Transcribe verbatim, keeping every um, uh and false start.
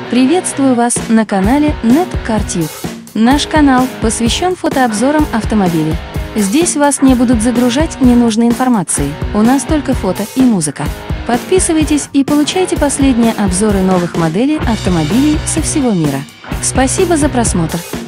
Приветствую вас на канале NetCarTube. Наш канал посвящен фотообзорам автомобилей. Здесь вас не будут загружать ненужной информацией, у нас только фото и музыка. Подписывайтесь и получайте последние обзоры новых моделей автомобилей со всего мира. Спасибо за просмотр!